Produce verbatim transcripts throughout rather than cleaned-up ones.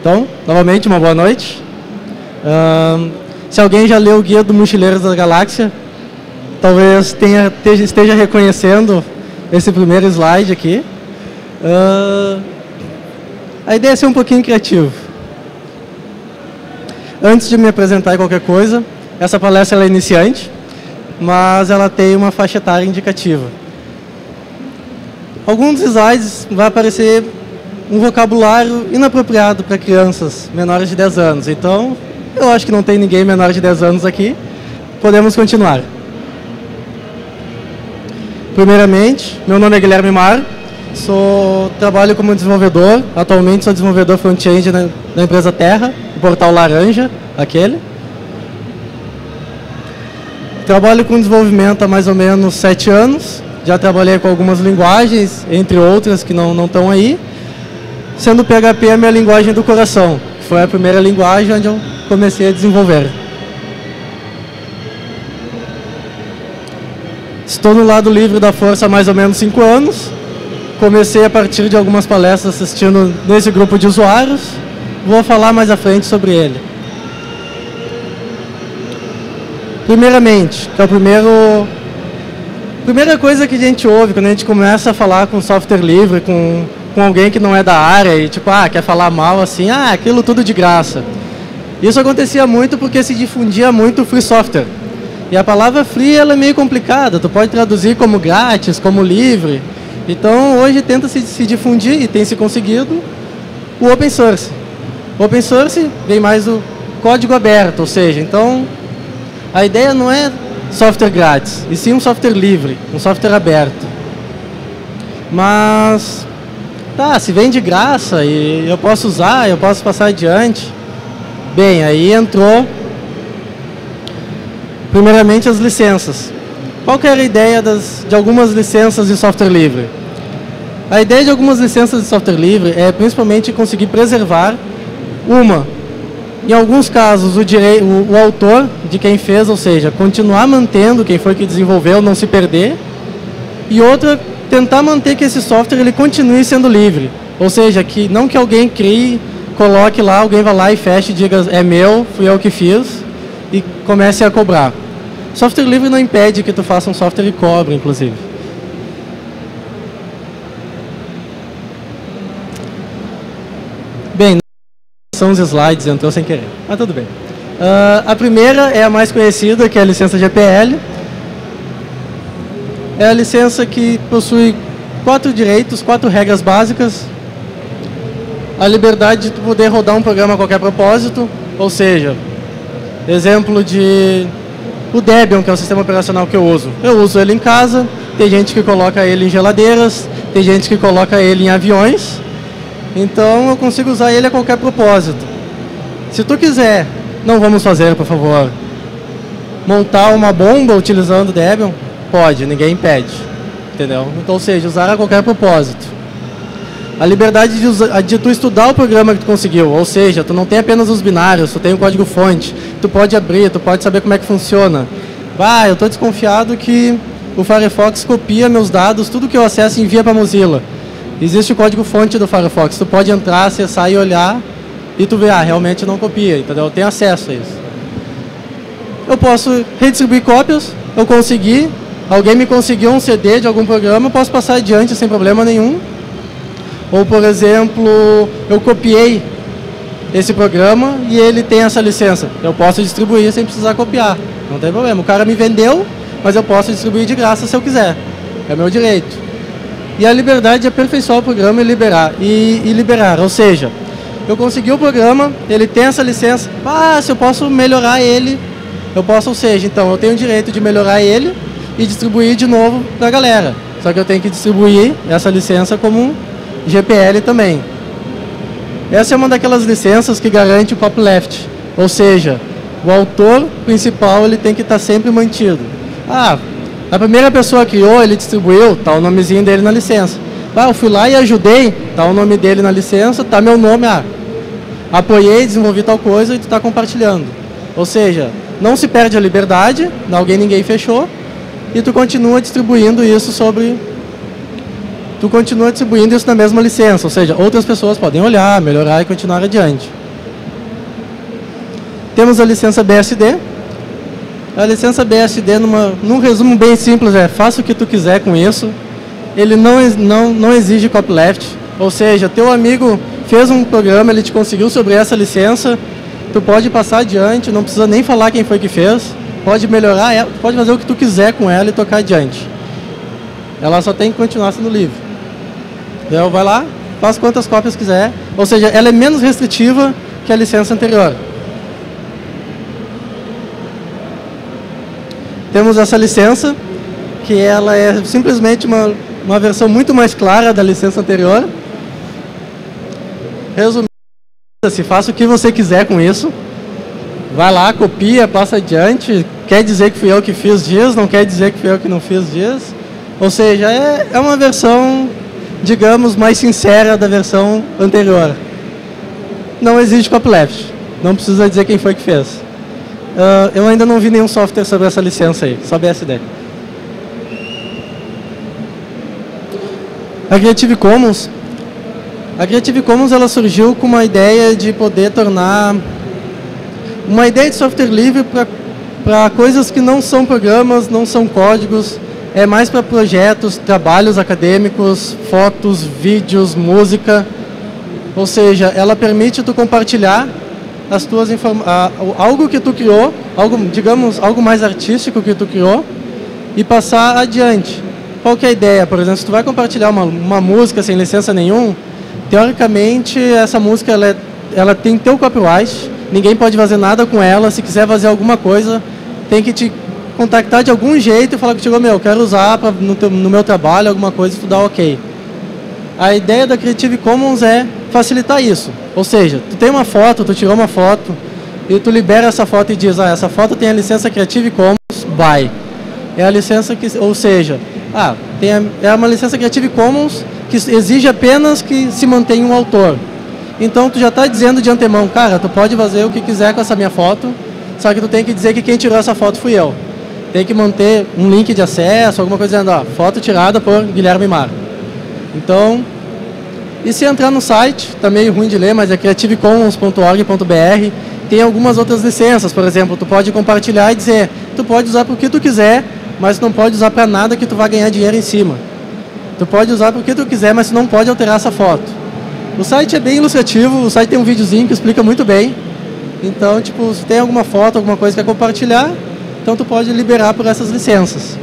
Então, novamente, uma boa noite. Uh, se alguém já leu o Guia do Mochileiro da Galáxia, talvez tenha, esteja reconhecendo esse primeiro slide aqui. Uh, a ideia é ser um pouquinho criativo. Antes de me apresentar em qualquer coisa, essa palestra ela é iniciante, mas ela tem uma faixa etária indicativa. Alguns slides vai aparecer um vocabulário inapropriado para crianças menores de dez anos. Então, eu acho que não tem ninguém menor de dez anos aqui. Podemos continuar. Primeiramente, meu nome é Guilherme Mar. Sou, trabalho como desenvolvedor. Atualmente sou desenvolvedor front-end na, na empresa Terra, o portal Laranja, aquele. Trabalho com desenvolvimento há mais ou menos sete anos. Já trabalhei com algumas linguagens, entre outras que não não estão aí. Sendo o P H P a minha linguagem do coração, que foi a primeira linguagem onde eu comecei a desenvolver. Estou no lado livre da força há mais ou menos cinco anos. Comecei a partir de algumas palestras assistindo nesse grupo de usuários. Vou falar mais à frente sobre ele. Primeiramente, que é o primeiro... Primeira coisa que a gente ouve quando a gente começa a falar com software livre, com... com alguém que não é da área e tipo, ah, quer falar mal assim, ah, aquilo tudo de graça. Isso acontecia muito porque se difundia muito free software. E a palavra free ela é meio complicada, tu pode traduzir como grátis, como livre. Então hoje tenta se, se difundir e tem se conseguido o open source. O open source vem mais do código aberto, ou seja, então a ideia não é software grátis, e sim um software livre, um software aberto. Mas tá, se vem de graça e eu posso usar, eu posso passar adiante. Bem, aí entrou primeiramente as licenças. Qual que era a ideia das, de algumas licenças de software livre? A ideia de algumas licenças de software livre é principalmente conseguir preservar uma, em alguns casos, o, direi, o, o autor de quem fez, ou seja, continuar mantendo quem foi que desenvolveu, não se perder, e outra, tentar manter que esse software ele continue sendo livre. Ou seja, que não que alguém crie, coloque lá, alguém vá lá e feche e diga, é meu, fui eu que fiz, e comece a cobrar. Software livre não impede que tu faça um software e cobre, inclusive. Bem, são os slides, entrou sem querer, mas tudo bem. Uh, a primeira é a mais conhecida, que é a licença G P L. É a licença que possui quatro direitos, quatro regras básicas. A liberdade de poder rodar um programa a qualquer propósito, ou seja, exemplo de o Debian, que é o sistema operacional que eu uso. Eu uso ele em casa, tem gente que coloca ele em geladeiras, tem gente que coloca ele em aviões, então eu consigo usar ele a qualquer propósito. Se tu quiser, não vamos fazer, por favor, montar uma bomba utilizando o Debian, pode, ninguém impede, entendeu? Então, ou seja, usar a qualquer propósito. A liberdade de, usar, de tu estudar o programa que tu conseguiu, ou seja, tu não tem apenas os binários, tu tem o código-fonte, tu pode abrir, tu pode saber como é que funciona. Ah, eu estou desconfiado que o Firefox copia meus dados, tudo que eu acesso envia para a Mozilla. Existe o código-fonte do Firefox, tu pode entrar, acessar e olhar, e tu vê, ah, realmente não copia, entendeu? Eu tenho acesso a isso. Eu posso redistribuir cópias, eu consegui, alguém me conseguiu um C D de algum programa, eu posso passar adiante sem problema nenhum. Ou, por exemplo, eu copiei esse programa e ele tem essa licença. Eu posso distribuir sem precisar copiar, não tem problema. O cara me vendeu, mas eu posso distribuir de graça se eu quiser. É meu direito. E a liberdade de aperfeiçoar o programa e liberar. E, e liberar, ou seja, eu consegui o programa, ele tem essa licença, ah, se eu posso melhorar ele, eu posso, ou seja, então eu tenho o direito de melhorar ele e distribuir de novo para a galera. Só que eu tenho que distribuir essa licença como um G P L também. Essa é uma daquelas licenças que garante o copyleft, ou seja, o autor principal ele tem que estar sempre mantido. Ah, a primeira pessoa criou, ele distribuiu, está o nomezinho dele na licença. Ah, eu fui lá e ajudei, está o nome dele na licença, está meu nome, ah, apoiei, desenvolvi tal coisa e tu está compartilhando. Ou seja, não se perde a liberdade, alguém ninguém fechou, e tu continua distribuindo isso sobre... tu continua distribuindo isso na mesma licença, ou seja, outras pessoas podem olhar, melhorar e continuar adiante. Temos a licença B S D. A licença B S D, numa, num resumo bem simples, é faça o que tu quiser com isso. Ele não, não, não exige copyleft, ou seja, teu amigo fez um programa, ele te conseguiu sobre essa licença, tu pode passar adiante, não precisa nem falar quem foi que fez, pode melhorar ela, pode fazer o que tu quiser com ela e tocar adiante. Ela só tem que continuar sendo livre. Então vai lá, faz quantas cópias quiser, ou seja, ela é menos restritiva que a licença anterior. Temos essa licença, que ela é simplesmente uma, uma versão muito mais clara da licença anterior. Resumindo, se faça o que você quiser com isso. Vai lá, copia, passa adiante. Quer dizer que fui eu que fiz dias, não quer dizer que fui eu que não fiz dias. Ou seja, é, é uma versão, digamos, mais sincera da versão anterior. Não existe copyleft. Não precisa dizer quem foi que fez. Uh, eu ainda não vi nenhum software sobre essa licença aí, só B S D. A Creative Commons, a Creative Commons ela surgiu com uma ideia de poder tornar uma ideia de software livre para coisas que não são programas, não são códigos, é mais para projetos, trabalhos acadêmicos, fotos, vídeos, música. Ou seja, ela permite tu compartilhar as tuas informações, algo que tu criou, algo, digamos, algo mais artístico que tu criou e passar adiante. Qual que é a ideia? Por exemplo, se tu vai compartilhar uma, uma música sem licença nenhum, teoricamente essa música ela, é, ela tem teu copyright, ninguém pode fazer nada com ela, se quiser fazer alguma coisa, tem que te contactar de algum jeito e falar que chegou, meu, quero usar pra, no, teu, no meu trabalho alguma coisa e tu dá ok. A ideia da Creative Commons é facilitar isso. Ou seja, tu tem uma foto, tu tirou uma foto e tu libera essa foto e diz, ah, essa foto tem a licença Creative Commons by. É a licença que, ou seja, ah, tem a, é uma licença Creative Commons que exige apenas que se mantenha um autor. Então tu já está dizendo de antemão, cara, tu pode fazer o que quiser com essa minha foto, só que tu tem que dizer que quem tirou essa foto fui eu. Tem que manter um link de acesso, alguma coisa dizendo, ó, foto tirada por Guilherme Mar. Então, e se entrar no site, tá meio ruim de ler, mas é creative commons ponto org ponto br, tem algumas outras licenças, por exemplo, tu pode compartilhar e dizer, tu pode usar para o que tu quiser, mas tu não pode usar para nada que tu vai ganhar dinheiro em cima. Tu pode usar para o que tu quiser, mas tu não pode alterar essa foto. O site é bem ilustrativo, o site tem um videozinho que explica muito bem, então, tipo, se tem alguma foto, alguma coisa que quer compartilhar, então tu pode liberar por essas licenças.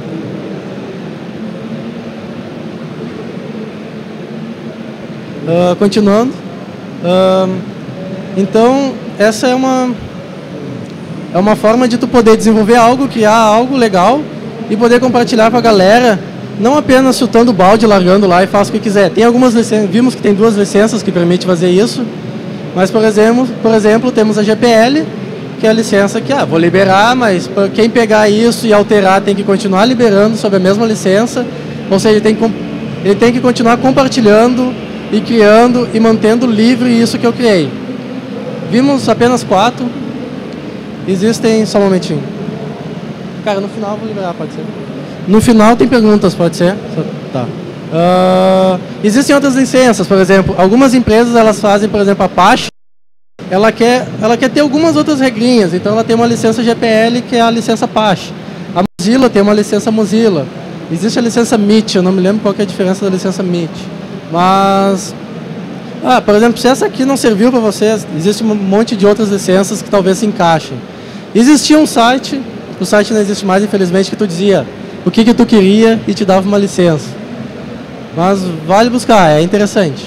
Uh, continuando, uh, então essa é uma é uma forma de tu poder desenvolver algo, criar algo legal e poder compartilhar com a galera, não apenas chutando o balde, largando lá e faz o que quiser. Tem algumas licenças, vimos que tem duas licenças que permitem fazer isso, mas por exemplo, por exemplo temos a G P L, que é a licença que, ah, vou liberar, mas quem pegar isso e alterar tem que continuar liberando sob a mesma licença, ou seja, ele tem que, ele tem que continuar compartilhando e criando e mantendo livre isso que eu criei. Vimos apenas quatro. Existem, só um momentinho. Cara, no final eu vou liberar, pode ser. No final tem perguntas, pode ser? Tá. Uh, existem outras licenças, por exemplo, algumas empresas elas fazem, por exemplo, a Apache, ela quer, ela quer ter algumas outras regrinhas, então ela tem uma licença G P L que é a licença Apache. A Mozilla tem uma licença Mozilla. Existe a licença Meet, eu não me lembro qual que é a diferença da licença Meet. Mas, ah, por exemplo, se essa aqui não serviu para vocês, existe um monte de outras licenças que talvez se encaixem. Existia um site, o site não existe mais, infelizmente, que tu dizia o que que tu queria e te dava uma licença. Mas vale buscar, é interessante.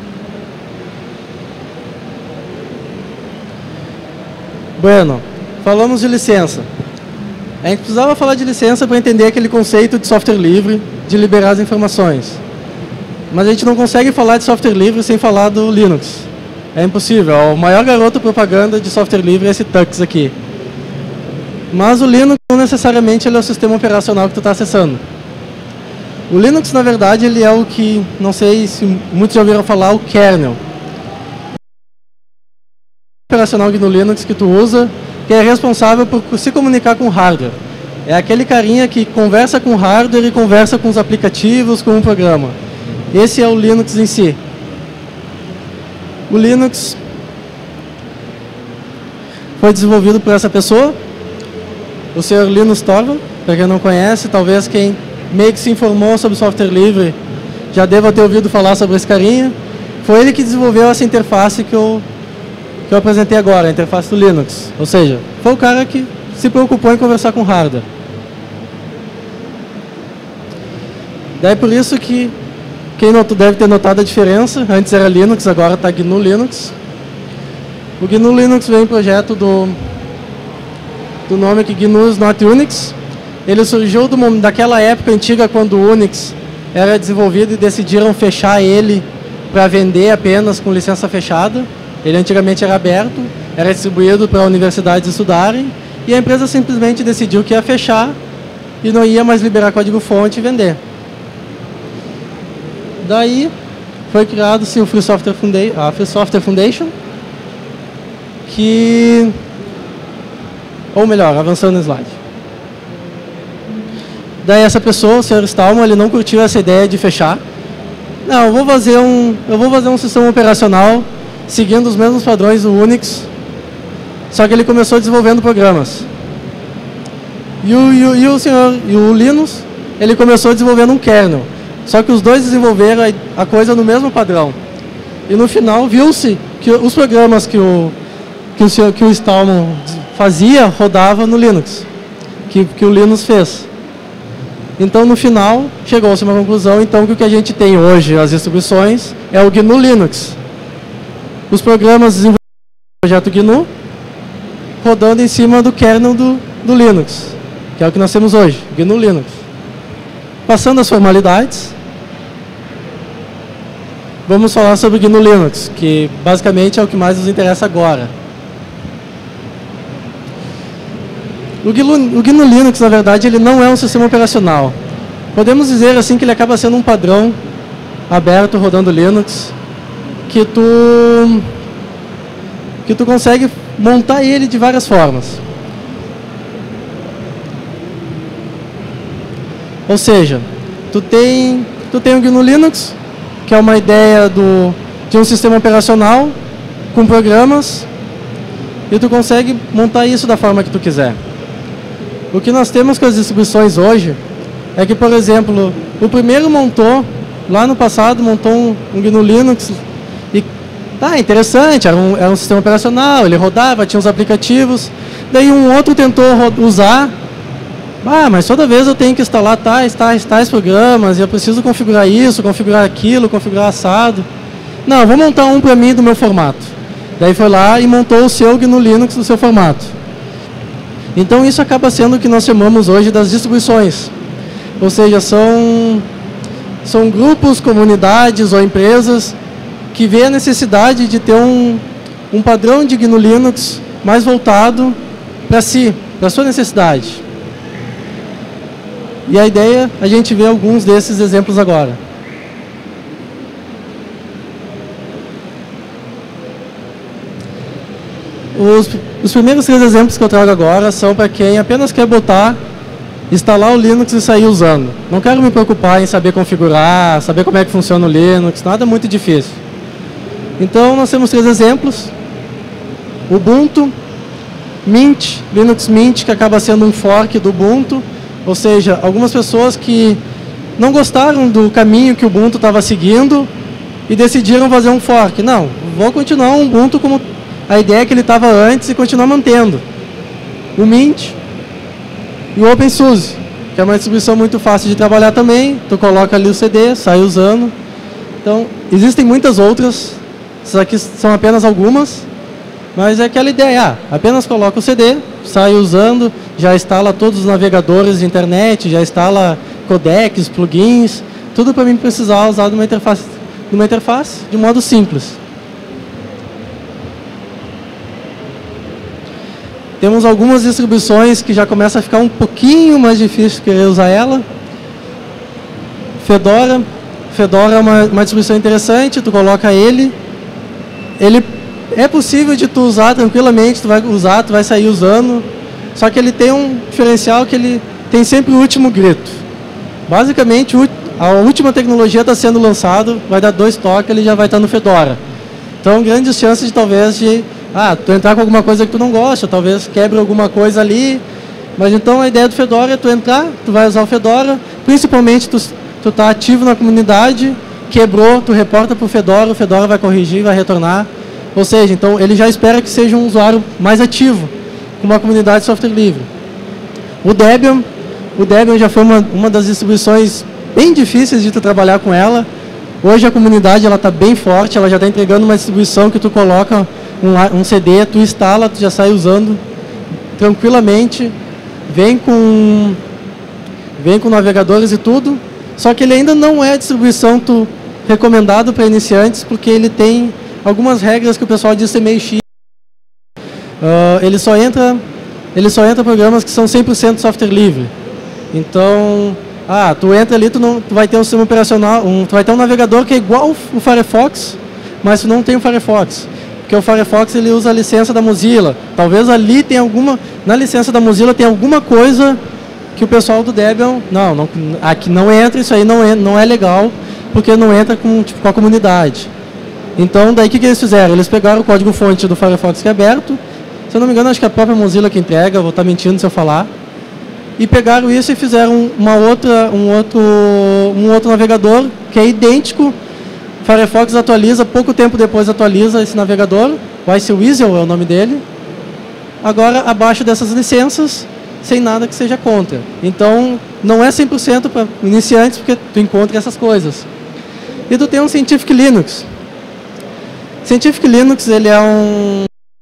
Bueno, falamos de licença. A gente precisava falar de licença para entender aquele conceito de software livre, de liberar as informações. Mas a gente não consegue falar de software livre sem falar do Linux. É impossível. O maior garoto propaganda de software livre é esse Tux aqui. Mas o Linux não necessariamente ele é o sistema operacional que tu está acessando. O Linux, na verdade, ele é o que, não sei se muitos já ouviram falar, o kernel. O operacional no Linux que tu usa, que é responsável por se comunicar com o hardware. É aquele carinha que conversa com o hardware e conversa com os aplicativos, com o programa. Esse é o Linux em si. O Linux foi desenvolvido por essa pessoa, o senhor Linus Torvalds. Para quem não conhece, talvez quem meio que se informou sobre software livre já deva ter ouvido falar sobre esse carinha. Foi ele que desenvolveu essa interface que eu, que eu apresentei agora, a interface do Linux. Ou seja, foi o cara que se preocupou em conversar com hardware. Daí por isso que quem notou, deve ter notado a diferença. Antes era Linux, agora está G N U Linux. O G N U Linux veio em projeto do, do nome que G N U is not Unix. Ele surgiu do, daquela época antiga, quando o Unix era desenvolvido e decidiram fechar ele para vender apenas com licença fechada. Ele antigamente era aberto, era distribuído para universidades estudarem, e a empresa simplesmente decidiu que ia fechar e não ia mais liberar código-fonte e vender. Daí foi criado-se o Free Software Foundation, a Free Software Foundation, que, ou melhor, avançando no slide. Daí essa pessoa, o senhor Stallman, ele não curtiu essa ideia de fechar. Não, eu vou fazer um, eu vou fazer um sistema operacional seguindo os mesmos padrões do Unix, só que ele começou desenvolvendo programas. E o, e o, e o senhor, e o Linus, ele começou desenvolvendo um kernel. Só que os dois desenvolveram a, a coisa no mesmo padrão. E no final viu-se que os programas que o, que o, senhor, que o Stallman fazia rodavam no Linux, que, que o Linus fez. Então, no final, chegou-se a uma conclusão, então, que o que a gente tem hoje, as distribuições, é o G N U Linux. Os programas desenvolvidos no projeto G N U, rodando em cima do kernel do, do Linux, que é o que nós temos hoje, G N U Linux. Passando as formalidades, vamos falar sobre o G N U Linux, que basicamente é o que mais nos interessa agora. O G N U Linux, na verdade, ele não é um sistema operacional. Podemos dizer assim que ele acaba sendo um padrão aberto rodando Linux, que tu, que tu consegue montar ele de várias formas. Ou seja, tu tem, tu tem o G N U Linux, que é uma ideia do, de um sistema operacional com programas, e tu consegue montar isso da forma que tu quiser. O que nós temos com as distribuições hoje é que, por exemplo, o primeiro montou, lá no passado, montou um, um G N U Linux e, tá, interessante, era um, era um sistema operacional, ele rodava, tinha os aplicativos, daí um outro tentou usar, ah, mas toda vez eu tenho que instalar tais, tais, tais programas, e eu preciso configurar isso, configurar aquilo, configurar assado. Não, vou montar um para mim do meu formato. Daí foi lá e montou o seu G N U Linux do seu formato. Então isso acaba sendo o que nós chamamos hoje das distribuições. Ou seja, são, são grupos, comunidades ou empresas que vê a necessidade de ter um, um padrão de G N U Linux mais voltado para si, para a sua necessidade. E a ideia, a gente vê alguns desses exemplos agora. Os, os primeiros três exemplos que eu trago agora são para quem apenas quer botar, instalar o Linux e sair usando. Não quero me preocupar em saber configurar, saber como é que funciona o Linux, nada muito difícil. Então, nós temos três exemplos. Ubuntu, Mint, Linux Mint, que acaba sendo um fork do Ubuntu, ou seja, algumas pessoas que não gostaram do caminho que o Ubuntu estava seguindo e decidiram fazer um fork. Não, vou continuar o Ubuntu como a ideia que ele estava antes e continuar mantendo. O Mint e o OpenSUSE, que é uma distribuição muito fácil de trabalhar também. Tu coloca ali o C D, sai usando. Então, existem muitas outras, essas aqui são apenas algumas, mas é aquela ideia, ah, apenas coloca o C D, sai usando, já instala todos os navegadores de internet, já instala codecs, plugins, tudo para mim precisar usar numa interface, numa interface de modo simples. Temos algumas distribuições que já começa a ficar um pouquinho mais difícil querer usar ela. Fedora. Fedora é uma, uma distribuição interessante, tu coloca ele. Ele é possível de tu usar tranquilamente, tu vai usar, tu vai sair usando. Só que ele tem um diferencial que ele tem sempre o último grito. Basicamente, a última tecnologia está sendo lançada, vai dar dois toques, ele já vai estar no Fedora. Então, grandes chances de talvez de, ah, tu entrar com alguma coisa que tu não gosta, talvez quebre alguma coisa ali. Mas então a ideia do Fedora é tu entrar, tu vai usar o Fedora, principalmente tu, tu tá ativo na comunidade, quebrou, tu reporta para o Fedora, o Fedora vai corrigir, vai retornar. Ou seja, então ele já espera que seja um usuário mais ativo, com uma comunidade de software livre. O Debian, o Debian já foi uma, uma das distribuições bem difíceis de tu trabalhar com ela. Hoje a comunidade ela está bem forte, ela já está entregando uma distribuição que tu coloca um, um C D, tu instala, tu já sai usando tranquilamente, vem com, vem com navegadores e tudo, só que ele ainda não é a distribuição tu, recomendado para iniciantes, porque ele tem algumas regras que o pessoal diz ser meio X. Uh, ele só entra, ele só entra programas que são cem por cento software livre. Então, ah, tu entra ali, tu, não, tu vai ter um sistema operacional, um, tu vai ter um navegador que é igual o Firefox, mas tu não tem o Firefox. Porque o Firefox ele usa a licença da Mozilla. Talvez ali tenha alguma, na licença da Mozilla tem alguma coisa que o pessoal do Debian, não, não aqui não entra, isso aí não é, não é legal, porque não entra com, tipo, com a comunidade. Então, daí o que, que eles fizeram? Eles pegaram o código-fonte do Firefox que é aberto, se eu não me engano, acho que é a própria Mozilla que entrega, vou estar mentindo se eu falar, e pegaram isso e fizeram uma outra, um, outro, um outro navegador que é idêntico. Firefox atualiza, pouco tempo depois atualiza esse navegador, o IceWeasel é o nome dele, agora abaixo dessas licenças, sem nada que seja contra. Então, não é cem por cento para iniciantes, porque tu encontra essas coisas. E tu tem um Scientific Linux. Scientific Linux, ele é um...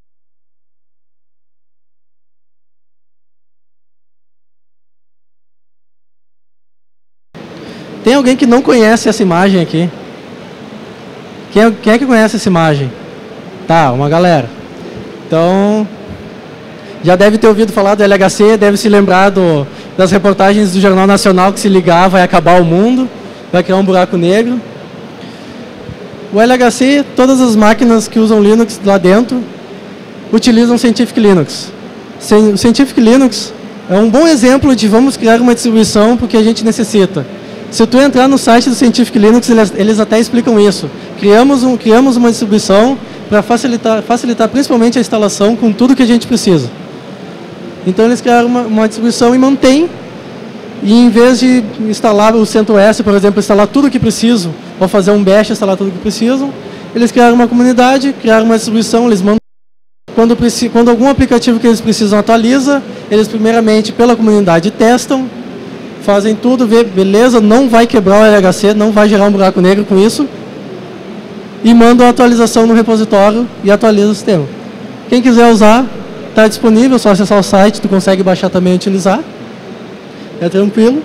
Tem alguém que não conhece essa imagem aqui? Quem é, quem é que conhece essa imagem? Tá, uma galera. Então, já deve ter ouvido falar do L H C, deve se lembrar do, das reportagens do Jornal Nacional que se ligar vai acabar o mundo, vai criar um buraco negro. O L H C, todas as máquinas que usam Linux lá dentro, utilizam Scientific Linux. O Scientific Linux é um bom exemplo de vamos criar uma distribuição porque a gente necessita. Se tu entrar no site do Scientific Linux, eles, eles até explicam isso. Criamos, um, criamos uma distribuição para facilitar, facilitar principalmente a instalação com tudo que a gente precisa. Então eles criaram uma, uma distribuição e mantém. E em vez de instalar o CentOS, por exemplo, instalar tudo o que precisam, ou fazer um bash, instalar tudo o que precisam, eles criaram uma comunidade, criaram uma distribuição, eles mandam. Quando, quando algum aplicativo que eles precisam atualiza, eles primeiramente pela comunidade testam, fazem tudo, vê, beleza, não vai quebrar o L H C, não vai gerar um buraco negro com isso, e mandam a atualização no repositório e atualiza o sistema. Quem quiser usar, está disponível, é só acessar o site, tu consegue baixar também e utilizar. É tranquilo.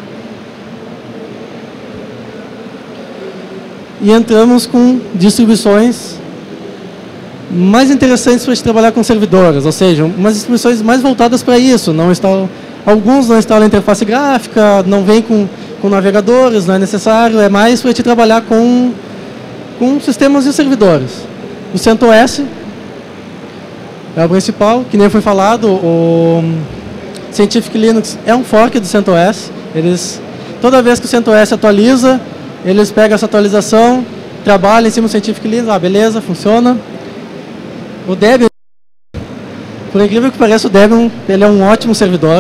E entramos com distribuições mais interessantes para trabalhar com servidores, ou seja, umas distribuições mais voltadas para isso. Não instalam, alguns não instalam interface gráfica, não vem com, com navegadores, não é necessário, é mais para te trabalhar com, com sistemas de servidores. O CentOS é o principal, que nem foi falado, o Scientific Linux é um fork do CentOS. Eles, toda vez que o CentOS atualiza, eles pegam essa atualização, trabalham em cima do Scientific Linux, ah, beleza, funciona. O Debian, por incrível que pareça, o Debian ele é um ótimo servidor.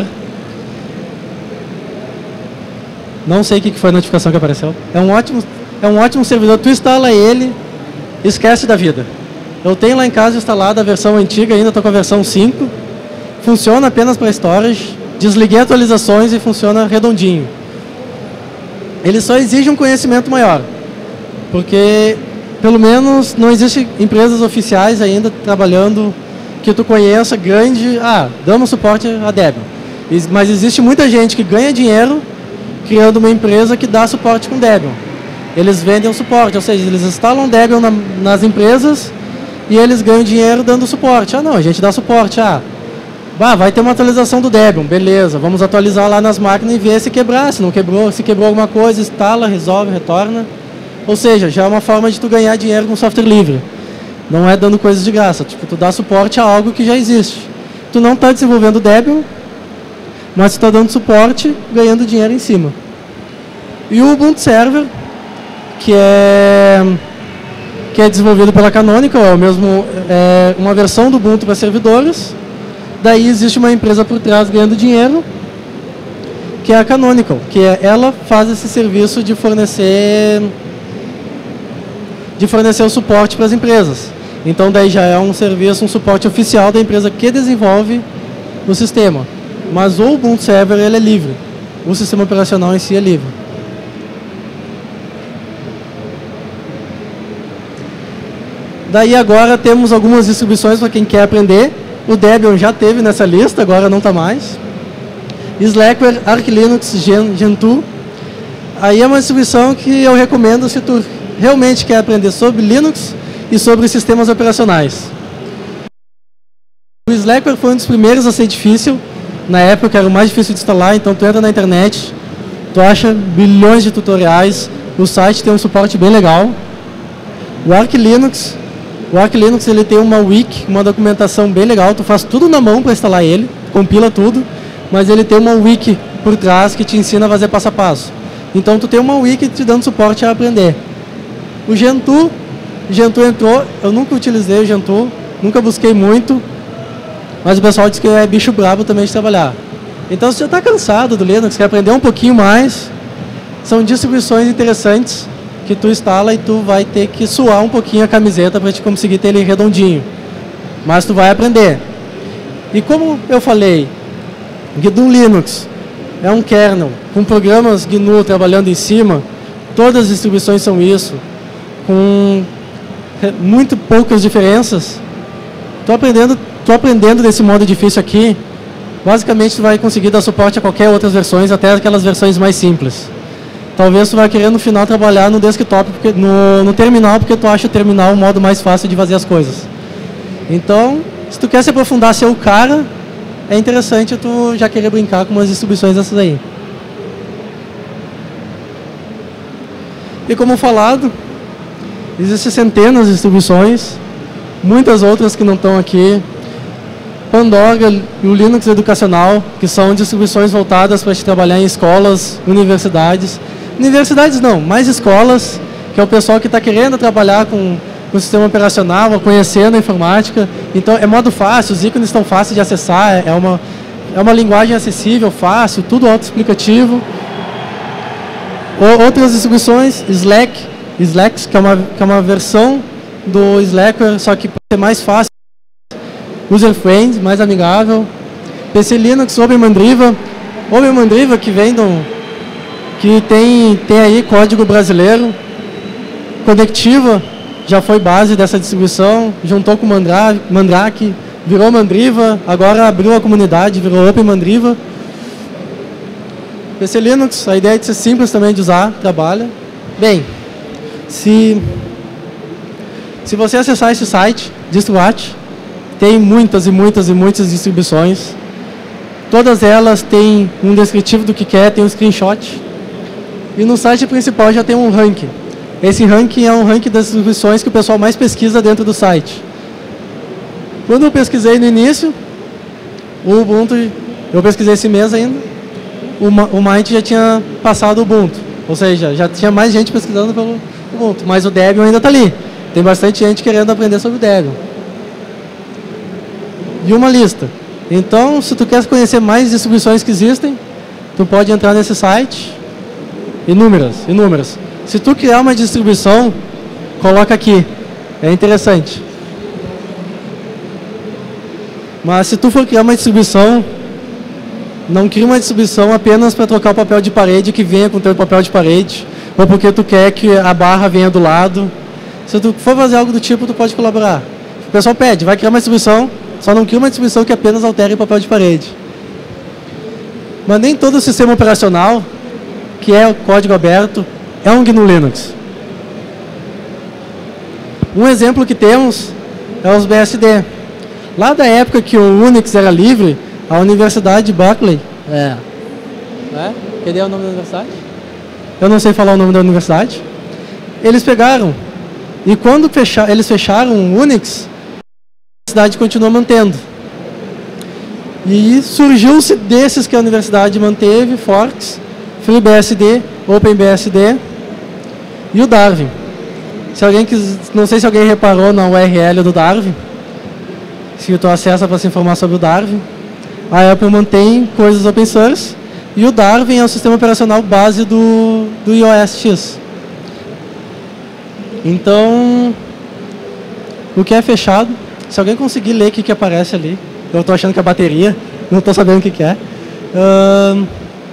Não sei o que foi a notificação que apareceu. É um ótimo, é um ótimo servidor. Tu instala ele, esquece da vida. Eu tenho lá em casa instalada a versão antiga, ainda estou com a versão cinco. Funciona apenas para storage. Desliguei atualizações e funciona redondinho. Ele só exige um conhecimento maior. Porque, pelo menos, não existem empresas oficiais ainda trabalhando que tu conheça, grande. Ah, damos suporte a Debian. Mas existe muita gente que ganha dinheiro criando uma empresa que dá suporte com Debian. Eles vendem o suporte, ou seja, eles instalam Debian na, nas empresas e eles ganham dinheiro dando suporte. Ah, não, a gente dá suporte. Ah, bah, vai ter uma atualização do Debian, beleza, vamos atualizar lá nas máquinas e ver se quebrar, se não quebrou, se quebrou alguma coisa, instala, resolve, retorna. Ou seja, já é uma forma de tu ganhar dinheiro com software livre. Não é dando coisas de graça, tipo, tu dá suporte a algo que já existe. Tu não está desenvolvendo Debian, mas tu está dando suporte, ganhando dinheiro em cima. E o Ubuntu Server, que é, que é desenvolvido pela Canonical, é, o mesmo, é uma versão do Ubuntu para servidores. Daí existe uma empresa por trás ganhando dinheiro, que é a Canonical, que é, ela faz esse serviço de fornecer, de fornecer o suporte para as empresas. Então daí já é um serviço, um suporte oficial da empresa que desenvolve o sistema. Mas o Ubuntu Server ele é livre, o sistema operacional em si é livre. Daí agora temos algumas distribuições para quem quer aprender. O Debian já teve nessa lista, agora não está mais. Slackware, Arch Linux, Gentoo. Aí é uma distribuição que eu recomendo se tu realmente quer aprender sobre Linux e sobre sistemas operacionais. O Slackware foi um dos primeiros a ser difícil. Na época era o mais difícil de instalar, então tu entra na internet, tu acha bilhões de tutoriais, o site tem um suporte bem legal. O Arch Linux, o Arch Linux ele tem uma wiki, uma documentação bem legal, tu faz tudo na mão para instalar ele, compila tudo, mas ele tem uma wiki por trás que te ensina a fazer passo a passo. Então tu tem uma wiki te dando suporte a aprender. O Gentoo, o Gentoo entrou, eu nunca utilizei o Gentoo, nunca busquei muito, mas o pessoal diz que é bicho brabo também de trabalhar. Então se você já está cansado do Linux, quer aprender um pouquinho mais, são distribuições interessantes que tu instala e tu vai ter que suar um pouquinho a camiseta para te conseguir ter ele redondinho. Mas tu vai aprender. E como eu falei, G N U Linux é um kernel com programas G N U trabalhando em cima, todas as distribuições são isso, com muito poucas diferenças. Tô aprendendo, tô aprendendo desse modo difícil aqui. Basicamente tu vai conseguir dar suporte a qualquer outras versões, até aquelas versões mais simples. Talvez tu vai querer no final trabalhar no desktop, porque, no, no terminal, porque tu acha o terminal o modo mais fácil de fazer as coisas. Então, se tu quer se aprofundar, ser o cara, é interessante tu já querer brincar com umas distribuições dessas aí. E como falado, existem centenas de distribuições, muitas outras que não estão aqui. Pandora e o Linux educacional, que são distribuições voltadas para te trabalhar em escolas, universidades. Universidades não, mais escolas, que é o pessoal que está querendo trabalhar com o sistema operacional, conhecendo a informática. Então é modo fácil, os ícones estão fáceis de acessar, é uma, é uma linguagem acessível, fácil, tudo autoexplicativo. Outras distribuições, Slack, Slack que é uma, que é uma versão do Slackware, só que para ser mais fácil, user-friendly, mais amigável. P C Linux, OpenMandriva. OpenMandriva que vem do... que tem, tem aí código brasileiro. Conectiva já foi base dessa distribuição, juntou com Mandra, Mandrake, virou Mandriva, agora abriu a comunidade, virou OpenMandriva. P C Linux, a ideia é de ser simples também de usar, trabalha. Bem, se, se você acessar esse site, DistroWatch, tem muitas e muitas e muitas distribuições. Todas elas têm um descritivo do que quer, tem um screenshot. E no site principal já tem um ranking. Esse ranking é um ranking das distribuições que o pessoal mais pesquisa dentro do site. Quando eu pesquisei no início, o Ubuntu, eu pesquisei esse mês ainda, o, o Mint já tinha passado o Ubuntu. Ou seja, já tinha mais gente pesquisando pelo Ubuntu, mas o Debian ainda está ali. Tem bastante gente querendo aprender sobre o Debian. E uma lista. Então, se tu quer conhecer mais distribuições que existem, tu pode entrar nesse site. Inúmeras, inúmeras. Se tu criar uma distribuição, coloca aqui. É interessante. Mas se tu for criar uma distribuição, não cria uma distribuição apenas para trocar o papel de parede que venha com o teu papel de parede, ou porque tu quer que a barra venha do lado. Se tu for fazer algo do tipo, tu pode colaborar. O pessoal pede, vai criar uma distribuição, só não cria uma distribuição que apenas altere o papel de parede. Mas nem todo o sistema operacional, que é o código aberto, é um G N U Linux. Um exemplo que temos é os B S D. Lá da época que o Unix era livre, a Universidade de Berkeley... É. É? Cadê o nome da universidade? Eu não sei falar o nome da universidade. Eles pegaram, e quando fecha, eles fecharam o Unix, a universidade continuou mantendo. E surgiu-se desses que a universidade manteve, forks, FreeBSD, OpenBSD e o Darwin. Se alguém quis, não sei se alguém reparou na U R L do Darwin, se tu acessa para se informar sobre o Darwin. A Apple mantém coisas open source e o Darwin é o sistema operacional base do, do iOS X. Então, o que é fechado, se alguém conseguir ler o que, que aparece ali, eu estou achando que é bateria, não estou sabendo o que, que é. Uh,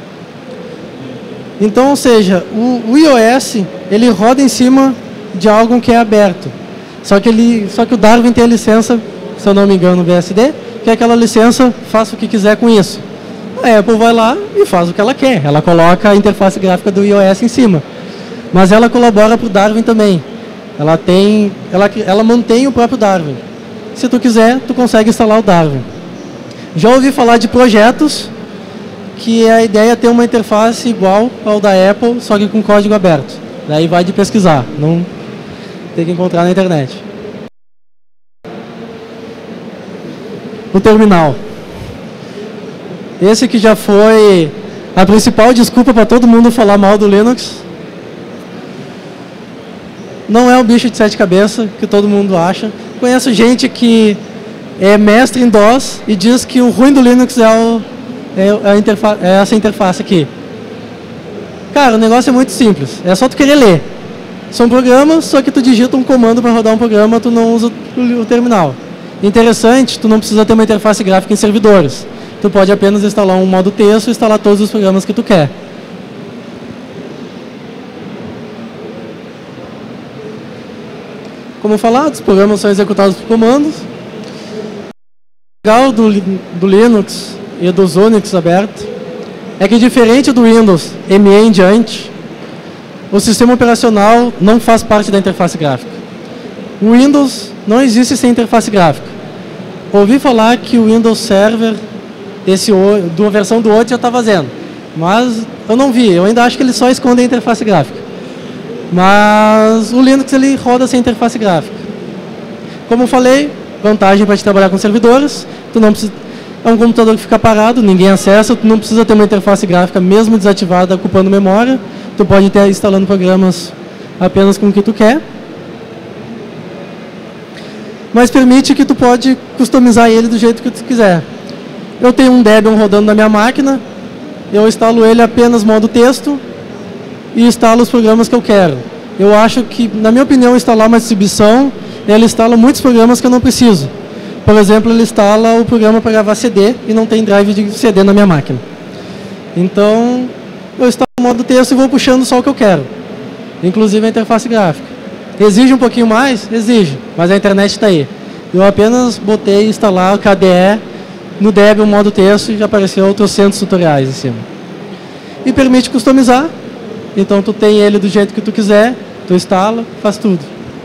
então, ou seja, o, o iOS, ele roda em cima de algo que é aberto. Só que, ele, só que o Darwin tem a licença, se eu não me engano, B S D, que é aquela licença, faça o que quiser com isso. A Apple vai lá e faz o que ela quer. Ela coloca a interface gráfica do iOS em cima. Mas ela colabora para o Darwin também. Ela, tem, ela, ela mantém o próprio Darwin. Se tu quiser, tu consegue instalar o Darwin. Já ouvi falar de projetos que a ideia é ter uma interface igual ao da Apple, só que com código aberto. Daí vai de pesquisar, não tem que encontrar na internet. O terminal. Esse que já foi a principal desculpa para todo mundo falar mal do Linux. Não é o bicho de sete cabeças que todo mundo acha. Conheço gente que é mestre em DOS e diz que o ruim do Linux é, o, é, a interfa é essa interface aqui. Cara, o negócio é muito simples. É só tu querer ler. São programas, só que tu digita um comando para rodar um programa, tu não usa o, o terminal. Interessante, tu não precisa ter uma interface gráfica em servidores. Tu pode apenas instalar um modo texto e instalar todos os programas que tu quer. Como falado, os programas são executados por comandos. O legal do, do Linux e dos Unix abertos é que, diferente do Windows M E em diante, o sistema operacional não faz parte da interface gráfica. O Windows não existe sem interface gráfica. Ouvi falar que o Windows Server, esse, da versão do oito, já está fazendo. Mas eu não vi, eu ainda acho que ele só esconde a interface gráfica. Mas o Linux ele roda sem interface gráfica. Como eu falei, vantagem para te trabalhar com servidores, tu não precisa, é um computador que fica parado, ninguém acessa, tu não precisa ter uma interface gráfica mesmo desativada, ocupando memória. Tu pode ter instalando programas apenas com o que tu quer. Mas permite que tu pode customizar ele do jeito que tu quiser. Eu tenho um Debian rodando na minha máquina, eu instalo ele apenas modo texto e instalo os programas que eu quero. Eu acho que, na minha opinião, instalar uma distribuição, ele instala muitos programas que eu não preciso. Por exemplo, ele instala o programa para gravar C D e não tem drive de C D na minha máquina. Então, eu instalo o modo texto e vou puxando só o que eu quero. Inclusive a interface gráfica. Exige um pouquinho mais? Exige, mas a internet está aí. Eu apenas botei instalar o K D E no Debian, modo texto, e já apareceu trocentos tutoriais em cima. E permite customizar. Então tu tem ele do jeito que tu quiser, tu instala, faz tudo.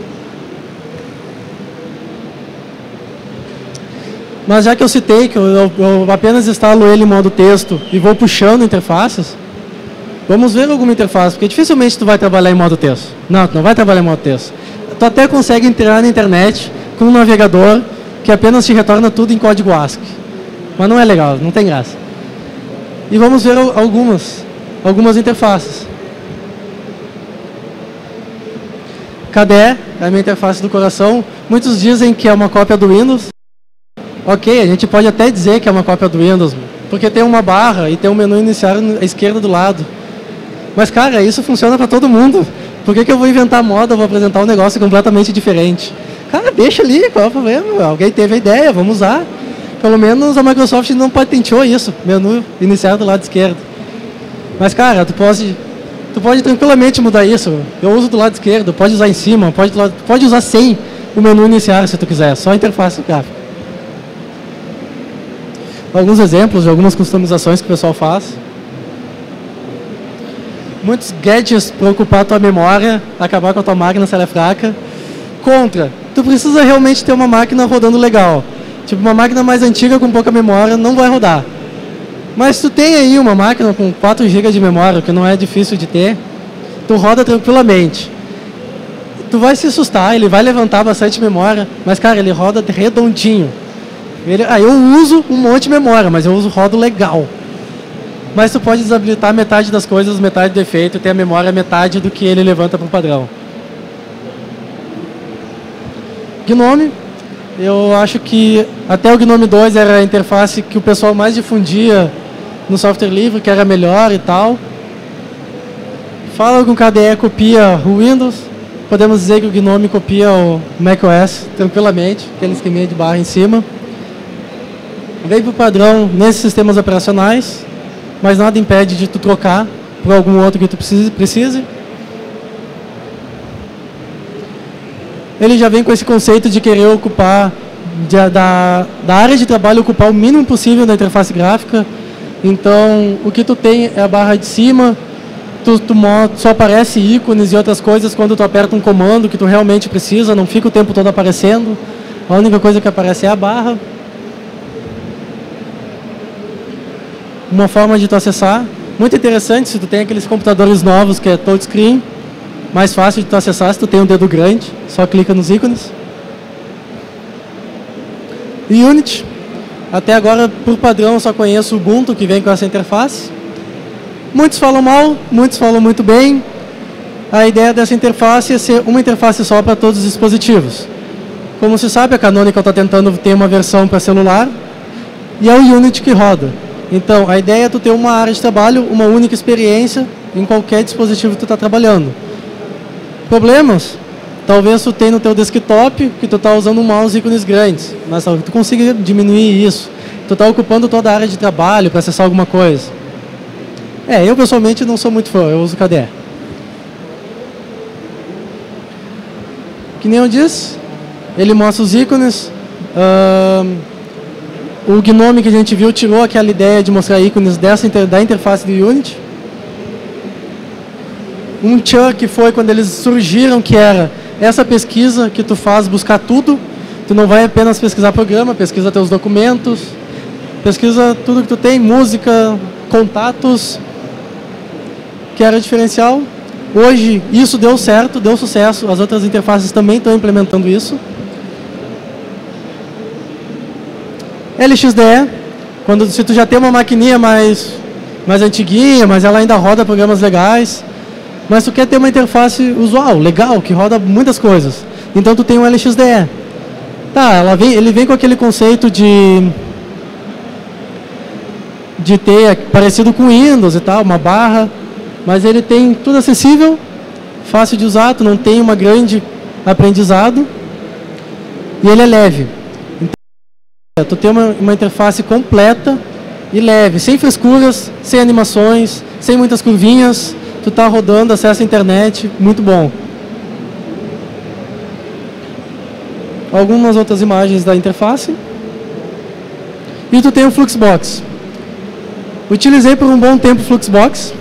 Mas já que eu citei que eu, eu, eu apenas instalo ele em modo texto e vou puxando interfaces, vamos ver alguma interface, porque dificilmente tu vai trabalhar em modo texto. Não, tu não vai trabalhar em modo texto. Tu até consegue entrar na internet com um navegador que apenas te retorna tudo em código ASCII. Mas não é legal, não tem graça. E vamos ver algumas, algumas interfaces. K D E é a minha interface do coração. Muitos dizem que é uma cópia do Windows. Ok, a gente pode até dizer que é uma cópia do Windows, porque tem uma barra e tem um menu iniciar à esquerda do lado. Mas, cara, isso funciona para todo mundo. Por que que eu vou inventar moda, vou apresentar um negócio completamente diferente? Cara, deixa ali, qual é o problema? Alguém teve a ideia, vamos usar. Pelo menos a Microsoft não patenteou isso, menu iniciar do lado esquerdo. Mas, cara, tu pode, tu pode tranquilamente mudar isso. Eu uso do lado esquerdo, pode usar em cima, pode, pode usar sem o menu iniciar se tu quiser, só a interface gráfica. Alguns exemplos de algumas customizações que o pessoal faz. Muitos gadgets para ocupar a tua memória, acabar com a tua máquina se ela é fraca. Contra, tu precisa realmente ter uma máquina rodando legal. Tipo, uma máquina mais antiga com pouca memória não vai rodar. Mas tu tem aí uma máquina com quatro gigas de memória, que não é difícil de ter, tu roda tranquilamente. Tu vai se assustar, ele vai levantar bastante memória, mas, cara, ele roda redondinho. Ele, ah, eu uso um monte de memória, mas eu uso rodo legal. mas tu pode desabilitar metade das coisas, metade do efeito, e ter a memória metade do que ele levanta para o padrão. Gnome, eu acho que até o Gnome dois era a interface que o pessoal mais difundia no software livre, que era melhor e tal. Fala com K D E, copia o Windows. Podemos dizer que o Gnome copia o macOS tranquilamente, aquele esqueminha de barra em cima. Veio para o padrão nesses sistemas operacionais, mas nada impede de tu trocar por algum outro que tu precise. precise. Ele já vem com esse conceito de querer ocupar, de, da, da área de trabalho, ocupar o mínimo possível da interface gráfica. Então, o que tu tem é a barra de cima, tu, tu só aparece ícones e outras coisas quando tu aperta um comando que tu realmente precisa, não fica o tempo todo aparecendo. A única coisa que aparece é a barra. Uma forma de tu acessar, muito interessante se tu tem aqueles computadores novos que é touchscreen, mais fácil de tu acessar se tu tem um dedo grande, só clica nos ícones. E Unity, até agora por padrão eu só conheço o Ubuntu que vem com essa interface. Muitos falam mal, muitos falam muito bem. A ideia dessa interface é ser uma interface só para todos os dispositivos. Como se sabe, a Canonical está tentando ter uma versão para celular e é o Unity que roda. Então, a ideia é tu ter uma área de trabalho, uma única experiência em qualquer dispositivo que tu está trabalhando. Problemas? Talvez tu tenha no teu desktop que tu está usando um mouse e ícones grandes, mas tu consiga diminuir isso. Tu está ocupando toda a área de trabalho para acessar alguma coisa. É, eu pessoalmente não sou muito fã, eu uso K D E. Que nem eu disse, ele mostra os ícones. Uh, o Gnome que a gente viu tirou aquela ideia de mostrar ícones dessa, da interface do Unity. Um chunk foi quando eles surgiram, que era essa pesquisa que tu faz, buscar tudo. Tu não vai apenas pesquisar programa, pesquisa teus documentos, pesquisa tudo que tu tem, música, contatos, que era diferencial. Hoje isso deu certo, deu sucesso, as outras interfaces também estão implementando isso. L X D E, quando, se tu já tem uma maquininha mais, mais antiguinha, mas ela ainda roda programas legais, mas tu quer ter uma interface usual, legal, que roda muitas coisas. Então tu tem um L X D E. Tá, ela vem, ele vem com aquele conceito de, de ter parecido com Windows e tal, uma barra, mas ele tem tudo acessível, fácil de usar, tu não tem uma grande aprendizado e ele é leve. Então, tu tem uma, uma interface completa e leve, sem frescuras, sem animações, sem muitas curvinhas. Tu está rodando, acesso à internet, muito bom. Algumas outras imagens da interface. E tu tem o Fluxbox. Utilizei por um bom tempo o Fluxbox.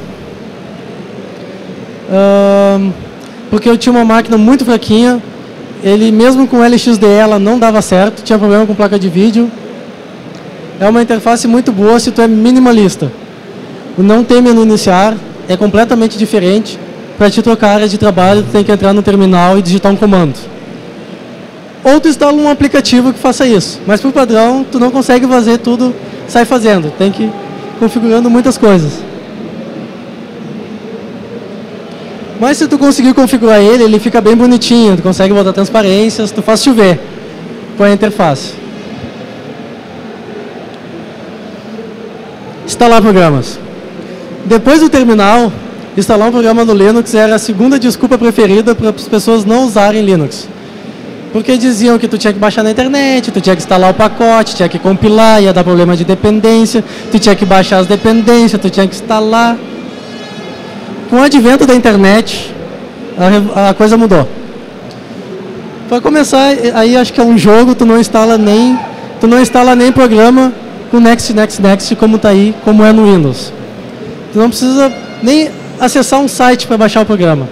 Uh, porque eu tinha uma máquina muito fraquinha. Ele, mesmo com L X D E, ela não dava certo. Tinha problema com placa de vídeo. É uma interface muito boa se tu é minimalista. Não tem menu iniciar. É completamente diferente. Para te trocar a área de trabalho, tu tem que entrar no terminal e digitar um comando. Ou tu instala um aplicativo que faça isso. Mas por padrão, tu não consegue fazer tudo, sai fazendo. Tem que ir configurando muitas coisas. Mas se tu conseguir configurar ele, ele fica bem bonitinho. Tu consegue botar transparências, tu faz chover com a interface. Instalar programas. Depois do terminal, instalar um programa no Linux era a segunda desculpa preferida para as pessoas não usarem Linux. Porque diziam que tu tinha que baixar na internet, tu tinha que instalar o pacote, tinha que compilar, ia dar problema de dependência, tu tinha que baixar as dependências, tu tinha que instalar. Com o advento da internet, a, a coisa mudou. Para começar, aí acho que é um jogo, tu não instala nem, tu não instala nem programa com Next, Next, Next, como está aí, como é no Windows. Tu não precisa nem acessar um site para baixar o programa.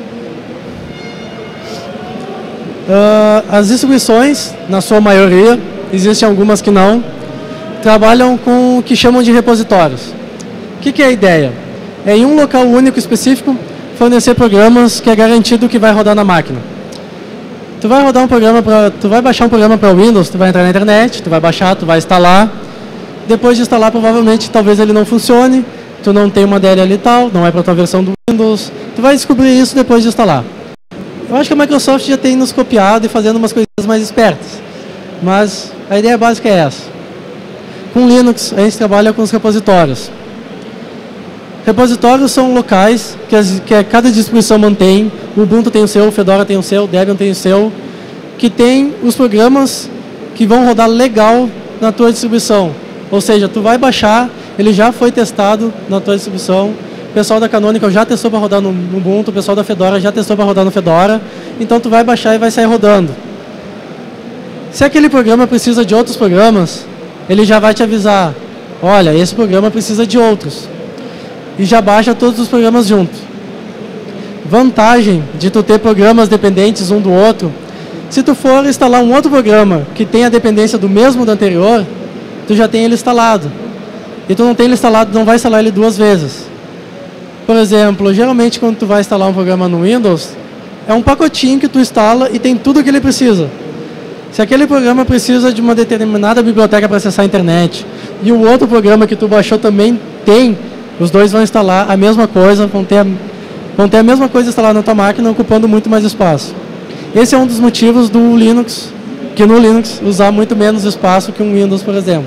Uh, as distribuições, na sua maioria, existem algumas que não, trabalham com o que chamam de repositórios. O que, que é a ideia? É em um local único específico fornecer programas que é garantido que vai rodar na máquina. Tu vai rodar um programa para, tu vai baixar um programa para Windows, tu vai entrar na internet, tu vai baixar, tu vai instalar. Depois de instalar, provavelmente, talvez ele não funcione. tu não tem uma D L L tal, não é para tua versão do Windows. Tu vai descobrir isso depois de instalar. Eu acho que a Microsoft já tem nos copiado e fazendo umas coisas mais espertas. Mas a ideia básica é essa. Com Linux, a gente trabalha com os repositórios. Repositórios são locais que, as, que cada distribuição mantém. O Ubuntu tem o seu, o Fedora tem o seu, o Debian tem o seu, que tem os programas que vão rodar legal na tua distribuição. Ou seja, tu vai baixar, ele já foi testado na tua distribuição. O pessoal da Canonical já testou para rodar no, no Ubuntu, o pessoal da Fedora já testou para rodar no Fedora. Então tu vai baixar e vai sair rodando. Se aquele programa precisa de outros programas, ele já vai te avisar, olha, esse programa precisa de outros. E já baixa todos os programas junto. Vantagem de tu ter programas dependentes um do outro, se tu for instalar um outro programa que tem a dependência do mesmo do anterior, tu já tem ele instalado. E tu não tem ele instalado, não vai instalar ele duas vezes. Por exemplo, geralmente quando tu vai instalar um programa no Windows, é um pacotinho que tu instala e tem tudo o que ele precisa. Se aquele programa precisa de uma determinada biblioteca para acessar a internet e o outro programa que tu baixou também tem, os dois vão instalar a mesma coisa, vão ter a, vão ter a mesma coisa instalada na tua máquina, ocupando muito mais espaço. Esse é um dos motivos do Linux, que no Linux usar muito menos espaço que um Windows, por exemplo.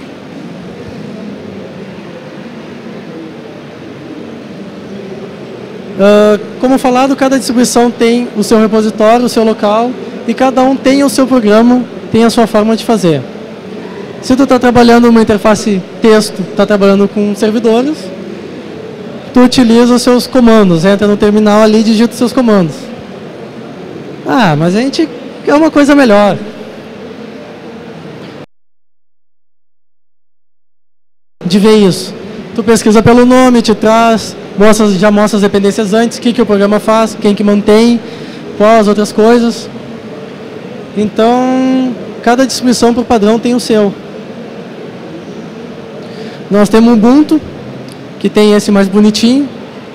Uh, como falado, cada distribuição tem o seu repositório, o seu local, e cada um tem o seu programa, tem a sua forma de fazer. Se tu está trabalhando numa interface texto, está trabalhando com servidores, tu utiliza os seus comandos, entra no terminal ali e digita os seus comandos. Ah, mas a gente quer uma coisa melhor. De ver isso. Tu pesquisa pelo nome, te traz, mostra, já mostra as dependências antes, o que, que o programa faz, quem que mantém, quais outras coisas. Então, cada distribuição por padrão tem o seu. Nós temos o Ubuntu, que tem esse mais bonitinho.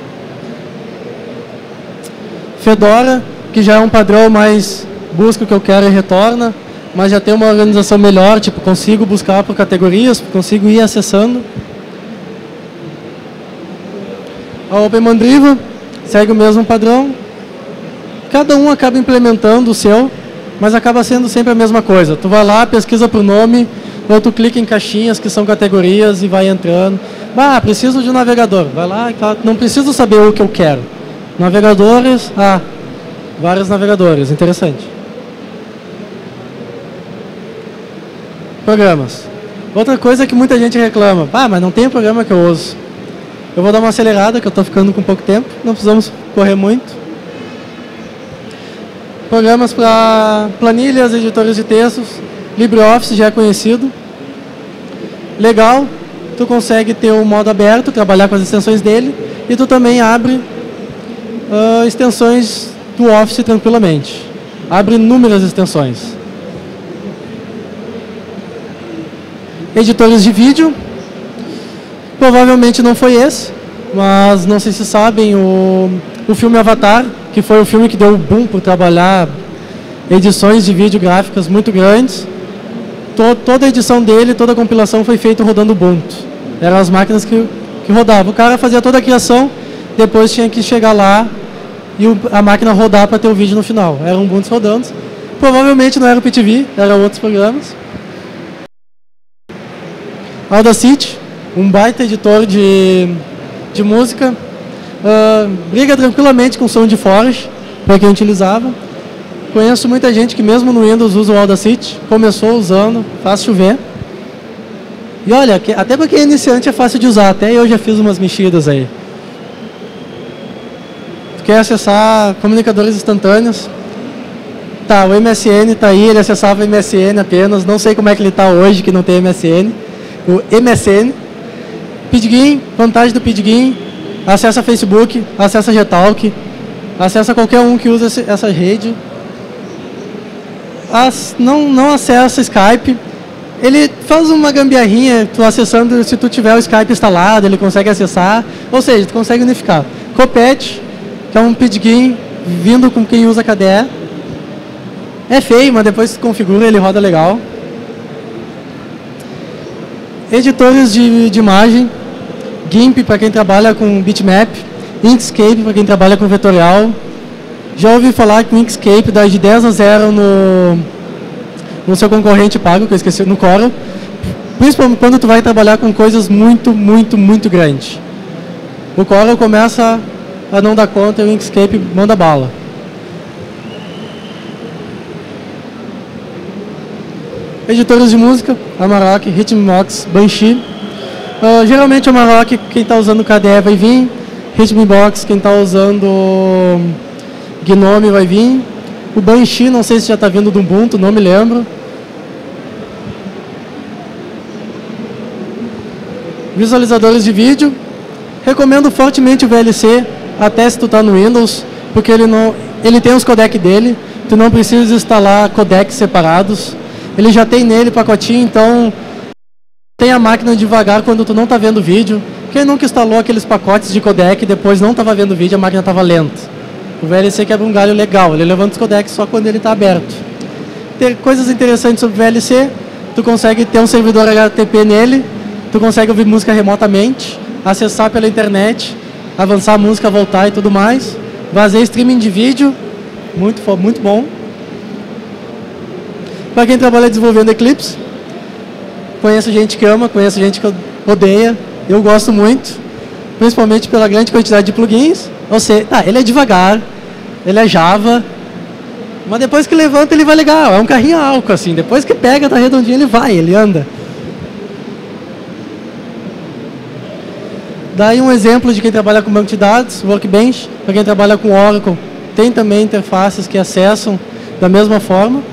Fedora, que já é um padrão mais busca o que eu quero e retorna, mas já tem uma organização melhor, tipo, consigo buscar por categorias, consigo ir acessando. A OpenMandriva segue o mesmo padrão. Cada um acaba implementando o seu, mas acaba sendo sempre a mesma coisa. Tu vai lá, pesquisa por nome, ou tu clica em caixinhas que são categorias e vai entrando. Ah, preciso de um navegador. Vai lá, não preciso saber o que eu quero. Navegadores, ah, vários navegadores, interessante. Programas. Outra coisa que muita gente reclama, ah, mas não tem programa que eu uso. Eu vou dar uma acelerada, que eu estou ficando com pouco tempo, não precisamos correr muito. Programas para planilhas, editores de textos, LibreOffice já é conhecido. Legal, tu consegue ter o modo aberto, trabalhar com as extensões dele, e tu também abre uh, extensões do Office tranquilamente. Abre inúmeras extensões. Editores de vídeo. Provavelmente não foi esse, mas não sei se sabem, o, o filme Avatar, que foi o filme que deu o boom por trabalhar edições de vídeo gráficas muito grandes, to, toda a edição dele, toda a compilação foi feita rodando Ubuntu. Eram as máquinas que, que rodavam. O cara fazia toda a criação, depois tinha que chegar lá e o, a máquina rodar para ter o vídeo no final. Eram Ubuntu rodando. Provavelmente não era o P T V, eram outros programas. Audacity, um baita editor de, de música, uh, briga tranquilamente com o SoundForge, para quem utilizava. Conheço muita gente que mesmo no Windows usa o Audacity, começou usando, faz chover. E olha, que, até para quem é iniciante é fácil de usar, até eu já fiz umas mexidas aí. Tu quer acessar comunicadores instantâneos? Tá, o M S N está aí, ele acessava o M S N apenas, não sei como é que ele está hoje, que não tem M S N. O M S N. Pidgin, vantagem do Pidgin, acessa Facebook, acessa Getalk, acessa qualquer um que usa esse, essa rede. As, não, não acessa Skype. Ele faz uma gambiarrinha, tu acessando, se tu tiver o Skype instalado, ele consegue acessar, ou seja, tu consegue unificar. Copet, que é um Pidgin vindo com quem usa K D E. É feio, mas depois que tu configura, ele roda legal. Editores de, de imagem. GIMP para quem trabalha com bitmap, Inkscape para quem trabalha com vetorial. Já ouvi falar que o Inkscape dá de dez a zero no, no seu concorrente pago, que eu esqueci, no Corel. Principalmente quando tu vai trabalhar com coisas muito, muito, muito grandes. O Corel começa a não dar conta e o Inkscape manda bala. Editores de música, Amarok, Rhythmbox, Banshee. Uh, geralmente o Amarok, quem está usando K D E vai vir. Rhythmbox, quem está usando Gnome vai vir. O Banshee, não sei se já está vindo do Ubuntu, não me lembro. Visualizadores de vídeo. Recomendo fortemente o V L C, até se tu está no Windows, porque ele, não, ele tem os codecs dele, tu não precisa instalar codecs separados. Ele já tem nele pacotinho, então tem a máquina devagar quando tu não está vendo vídeo. Quem nunca instalou aqueles pacotes de codec e depois não estava vendo vídeo, a máquina estava lenta. O V L C quebra um galho legal, ele levanta os codecs só quando ele está aberto. Tem coisas interessantes sobre o V L C, tu consegue ter um servidor H T T P nele, tu consegue ouvir música remotamente, acessar pela internet, avançar a música, voltar e tudo mais. Fazer streaming de vídeo, muito, muito bom. Para quem trabalha desenvolvendo Eclipse, conheço gente que ama, conheço gente que odeia. Eu gosto muito, principalmente pela grande quantidade de plugins. Ou seja, tá, ele é devagar, ele é Java, mas depois que levanta ele vai legal, é um carrinho a álcool assim. Depois que pega, tá redondinho, ele vai, ele anda. Daí um exemplo de quem trabalha com banco de dados, Workbench. Para quem trabalha com Oracle, tem também interfaces que acessam da mesma forma.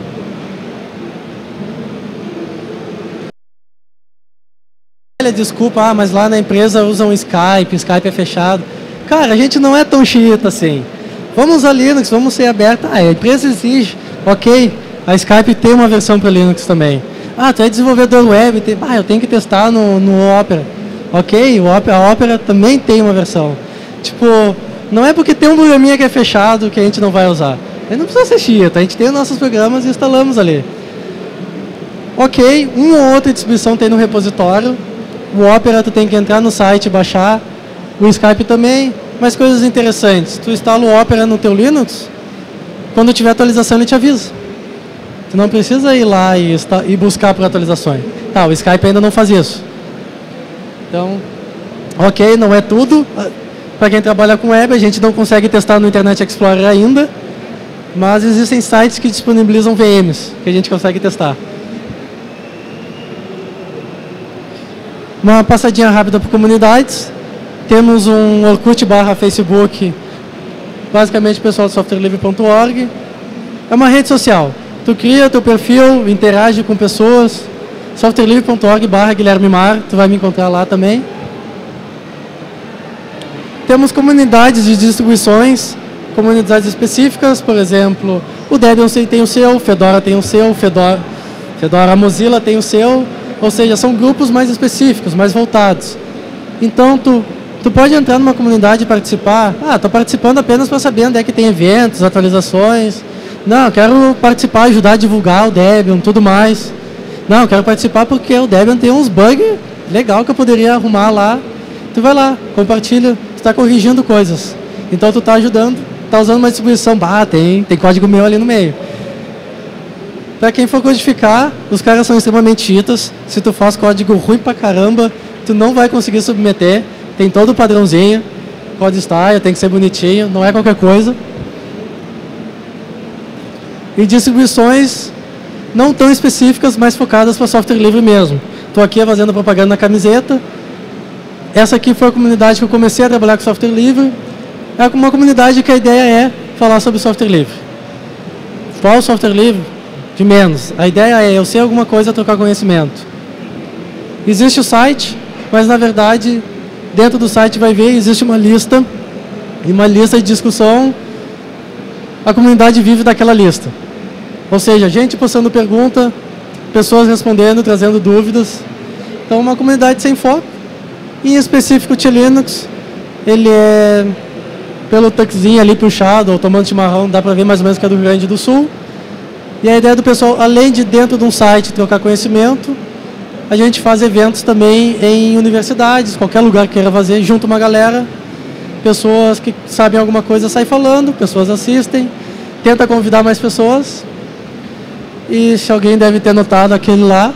Desculpa, ah, mas lá na empresa usam Skype, Skype é fechado. Cara, a gente não é tão xiita assim. Vamos usar Linux, vamos ser abertos. Ah, a empresa exige, ok, a Skype tem uma versão para Linux também. Ah, tu é desenvolvedor web, tem... ah, eu tenho que testar no, no Opera. Ok, o Opera, a Opera também tem uma versão. Tipo, não é porque tem um programinha que é fechado que a gente não vai usar. A gente não precisa ser xiita, a gente tem os nossos programas e instalamos ali. Ok, uma ou outra distribuição tem no repositório. O Opera tu tem que entrar no site e baixar, o Skype também, mas coisas interessantes. Tu instala o Opera no teu Linux, quando tiver atualização ele te avisa. Tu não precisa ir lá e, e buscar por atualizações. Tá, o Skype ainda não faz isso. Então, ok, não é tudo. Para quem trabalha com web, a gente não consegue testar no Internet Explorer ainda, mas existem sites que disponibilizam V Ms, que a gente consegue testar. Uma passadinha rápida por comunidades. Temos um Orkut barra Facebook, basicamente pessoal do software livre ponto org. É uma rede social. Tu cria teu perfil, interage com pessoas. software livre ponto org barra Guilherme Mar, tu vai me encontrar lá também. Temos comunidades de distribuições, comunidades específicas, por exemplo, o Debian tem o seu, o Fedora tem o seu, Fedora, Fedora Mozilla tem o seu. Ou seja, são grupos mais específicos, mais voltados. Então, tu, tu pode entrar numa comunidade e participar. Ah, estou participando apenas para saber onde é que tem eventos, atualizações. Não, eu quero participar, ajudar a divulgar o Debian, tudo mais. Não, eu quero participar porque o Debian tem uns bugs legal que eu poderia arrumar lá. Tu vai lá, compartilha, tu está corrigindo coisas. Então, tu está ajudando, está usando uma distribuição. Bah, tem, tem código meu ali no meio. Para quem for codificar, os caras são extremamente chiitas. Se tu faz código ruim pra caramba, tu não vai conseguir submeter. Tem todo o padrãozinho. Code style, tem que ser bonitinho, não é qualquer coisa. E distribuições não tão específicas, mas focadas para software livre mesmo. Estou aqui fazendo propaganda na camiseta. Essa aqui foi a comunidade que eu comecei a trabalhar com software livre. É uma comunidade que a ideia é falar sobre software livre. Qual software livre? De menos. A ideia é eu sei alguma coisa, trocar conhecimento. Existe o site, mas na verdade, dentro do site vai ver, existe uma lista, e uma lista de discussão, a comunidade vive daquela lista. Ou seja, gente postando pergunta, pessoas respondendo, trazendo dúvidas. Então, uma comunidade sem foco. Em específico, o T-Linux, ele é pelo tuxinho ali puxado, ou tomando chimarrão, dá para ver mais ou menos que é do Rio Grande do Sul. E a ideia do pessoal, além de dentro de um site trocar conhecimento, a gente faz eventos também em universidades, qualquer lugar que queira fazer, junta uma galera, pessoas que sabem alguma coisa saem falando, pessoas assistem, tenta convidar mais pessoas. E se alguém deve ter notado aquele lá,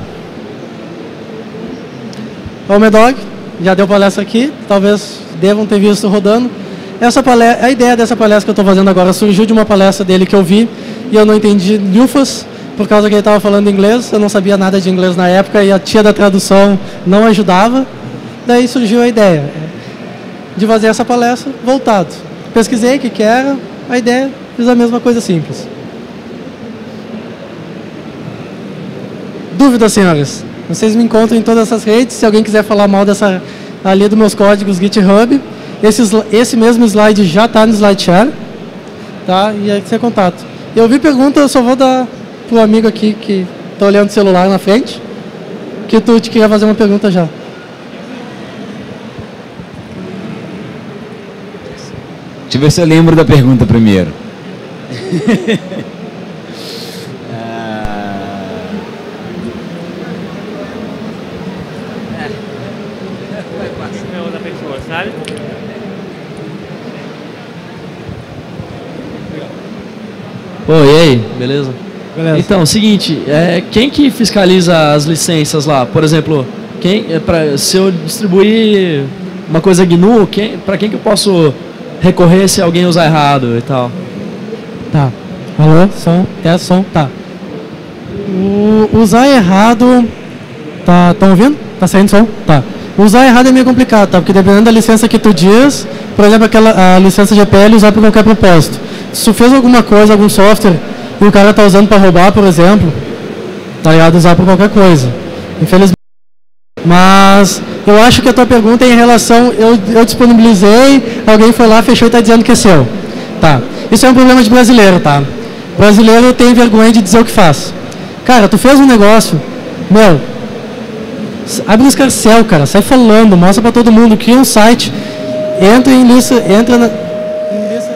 o Medog, já deu palestra aqui, talvez devam ter visto rodando. Essa palestra, a ideia dessa palestra que eu estou fazendo agora surgiu de uma palestra dele que eu vi e eu não entendi lufas, por causa que ele estava falando inglês, eu não sabia nada de inglês na época e a tia da tradução não ajudava. Daí surgiu a ideia de fazer essa palestra voltado. Pesquisei o que, que era, a ideia, fiz a mesma coisa simples. Dúvidas, senhores? Vocês me encontram em todas essas redes, se alguém quiser falar mal dessa, ali dos meus códigos GitHub, esse, esse mesmo slide já está no SlideShare, tá? E aí você é contato. Eu vi pergunta, eu só vou dar para o amigo aqui que está olhando o celular na frente, que tu te queria fazer uma pergunta já. Deixa eu ver se eu lembro da pergunta primeiro. Sabe? Oi, e aí, beleza? Beleza. Então, seguinte, é, quem que fiscaliza as licenças lá? Por exemplo, quem, é pra, se eu distribuir uma coisa G N U, quem, para quem que eu posso recorrer se alguém usar errado e tal? Tá. Alô? Som? Teste, som? Tá. O, usar errado... Tá, estão ouvindo? Tá saindo som? Tá. Usar errado é meio complicado, tá? Porque dependendo da licença que tu diz, por exemplo, aquela, a licença G P L usar para qualquer propósito. Se tu fez alguma coisa, algum software, e o cara tá usando para roubar, por exemplo, tá ligado? Usar para qualquer coisa. Infelizmente. Mas eu acho que a tua pergunta é em relação, eu, eu disponibilizei, alguém foi lá, fechou e tá dizendo que é seu. Tá. Isso é um problema de brasileiro, tá? Brasileiro tem vergonha de dizer o que faz. Cara, tu fez um negócio, meu... Abre um escarcel, cara, sai falando, mostra pra todo mundo, cria um site, entra em lista, entra na... Em lista...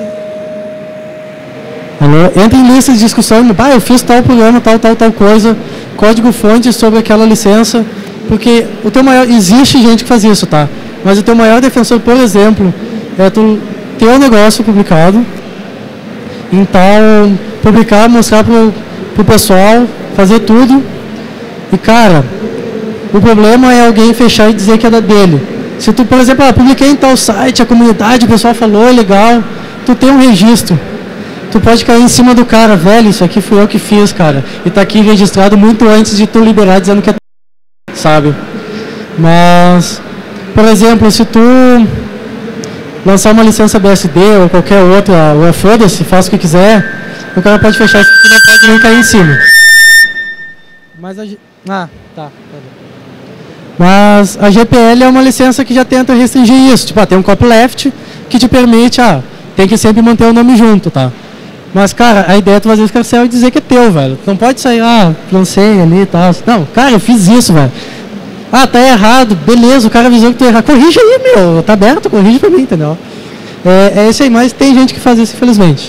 Alô? Entra em lista de discussão, ah, eu fiz tal programa, tal, tal, tal coisa, código-fonte sobre aquela licença, porque o teu maior... Existe gente que faz isso, tá? Mas o teu maior defensor, por exemplo, é tu ter um negócio publicado, então, publicar, mostrar pro, pro pessoal, fazer tudo, e cara... O problema é alguém fechar e dizer que é da dele. Se tu, por exemplo, ah, publiquei em tal site, a comunidade, o pessoal falou, é legal, tu tem um registro. Tu pode cair em cima do cara, velho, isso aqui fui eu que fiz, cara. E tá aqui registrado muito antes de tu liberar, dizendo que é... Sabe? Mas, por exemplo, se tu lançar uma licença B S D ou qualquer outra, ou foda-se, faça o que quiser, o cara pode fechar isso, tu não pode nem cair em cima. Mas a... Ah, tá. Mas a G P L é uma licença que já tenta restringir isso. Tipo, ah, tem um copyleft que te permite, ah, tem que sempre manter o nome junto, tá? Mas, cara, a ideia é tu fazer escarcel e dizer que é teu, velho. Tu não pode sair, ah, lancei ali e tal. Não, cara, eu fiz isso, velho. Ah, tá errado, beleza, o cara avisou que tu errado. Corrige aí, meu, tá aberto, corrige pra mim, entendeu? É, é isso aí, mas tem gente que faz isso, infelizmente.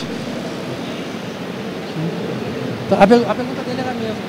A, per a pergunta dele era a mesma.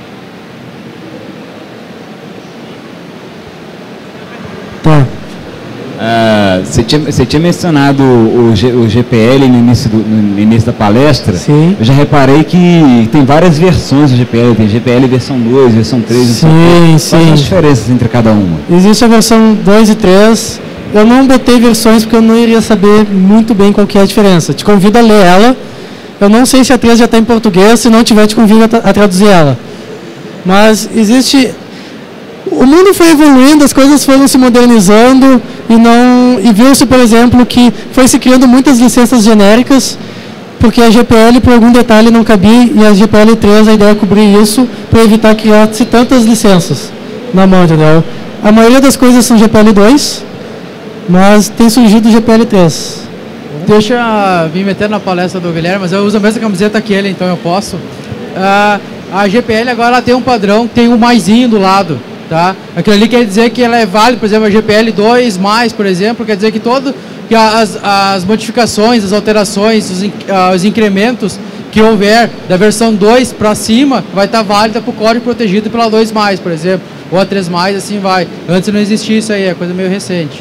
Tá. Ah, você, tinha, você tinha mencionado o, G, o G P L no início, do, no início da palestra. Sim. Eu já reparei que tem várias versões do G P L. Tem G P L versão dois, versão três, versão três. Sim, Quais sim. as diferenças entre cada uma? Existe a versão dois e três. Eu não botei versões porque eu não iria saber muito bem qual que é a diferença. Te convido a ler ela. Eu não sei se a três já está em português. Se não tiver, te convido a, tra a traduzir ela. Mas existe... O mundo foi evoluindo, as coisas foram se modernizando e não e viu-se, por exemplo, que foi se criando muitas licenças genéricas, porque a G P L, por algum detalhe, não cabia, e a G P L três, a ideia é cobrir isso, para evitar que criasse tantas licenças na mão, entendeu? A maioria das coisas são G P L dois, mas tem surgido o G P L três. Deixa eu me meter na palestra do Guilherme, mas eu uso a mesma camiseta que ele, então eu posso. Uh, a G P L agora ela tem um padrão, tem um maisinho do lado. Tá? Aquilo ali quer dizer que ela é válida, por exemplo, a G P L dois mais, por exemplo, quer dizer que, todo, que as, as modificações, as alterações, os, uh, os incrementos que houver da versão dois para cima, vai estar válida para o código protegido pela dois mais, por exemplo, ou a três mais, assim vai. Antes não existia isso aí, é coisa meio recente.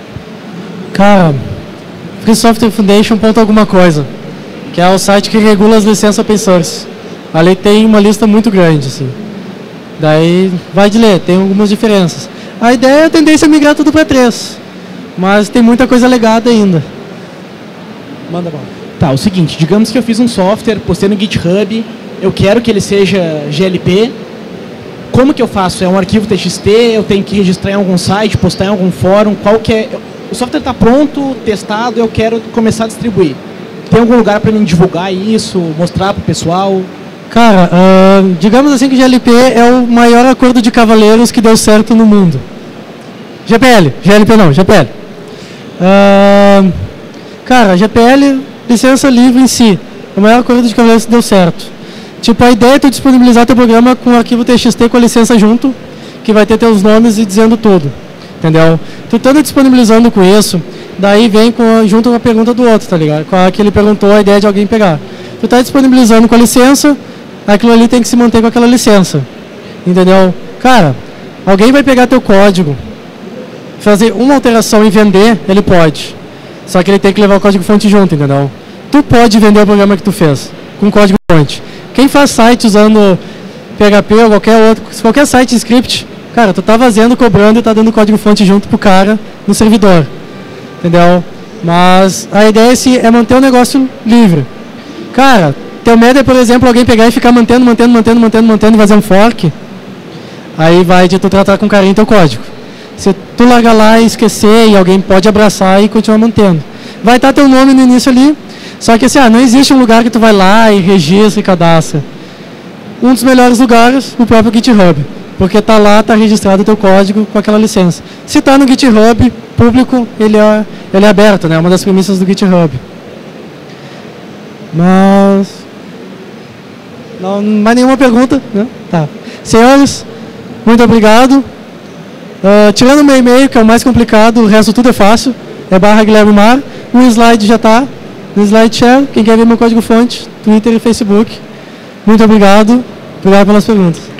Cara, Free Software Foundation ponto alguma coisa, que é o site que regula as licenças open source. Ali tem uma lista muito grande, assim. Daí vai de ler, tem algumas diferenças. A ideia é a tendência é migrar tudo para três, mas tem muita coisa legada ainda. Manda bala. Tá, o seguinte, digamos que eu fiz um software, postei no GitHub, eu quero que ele seja G L P. Como que eu faço? É um arquivo T X T, eu tenho que registrar em algum site, postar em algum fórum, qual que é... O software está pronto, testado, eu quero começar a distribuir. Tem algum lugar para mim divulgar isso, mostrar para o pessoal? Cara, uh, digamos assim que G L P é o maior acordo de cavaleiros que deu certo no mundo. G P L, G L P não, G P L. Uh, cara, G P L, licença livre em si, é o maior acordo de cavaleiros que deu certo. Tipo, a ideia é tu disponibilizar teu programa com o arquivo T X T com a licença junto, que vai ter teus nomes e dizendo tudo. Entendeu? Tu estando disponibilizando com isso, daí vem com a, junto com a pergunta do outro, tá ligado? Com a que ele perguntou a ideia de alguém pegar. Tu está disponibilizando com a licença, aquilo ali tem que se manter com aquela licença. Entendeu? Cara, alguém vai pegar teu código, fazer uma alteração e vender, ele pode. Só que ele tem que levar o código-fonte junto, entendeu? Tu pode vender o programa que tu fez, com código-fonte. Quem faz site usando P H P ou qualquer outro, qualquer site script, cara, tu tá fazendo, cobrando e tá dando código-fonte junto pro cara no servidor. Entendeu? Mas a ideia é manter o negócio livre. Cara, teu medo é, por exemplo, alguém pegar e ficar mantendo, mantendo, mantendo, mantendo, mantendo e fazer um fork. Aí vai de tu tratar com carinho teu código. Se tu largar lá e esquecer, e alguém pode abraçar e continuar mantendo. Vai estar teu nome no início ali, só que assim, ah, não existe um lugar que tu vai lá e registra e cadastra. Um dos melhores lugares, o próprio GitHub. Porque tá lá, tá registrado o teu código com aquela licença. Se tá no GitHub público, ele é, ele é aberto, né? É uma das premissas do GitHub. Mas... não, mais nenhuma pergunta, né? Tá. Senhores, muito obrigado. Uh, tirando o meu e-mail, que é o mais complicado, o resto tudo é fácil. É barra Guilherme Mar. O slide já tá no SlideShare. Quem quer ver meu código-fonte, Twitter e Facebook. Muito obrigado. Obrigado pelas perguntas.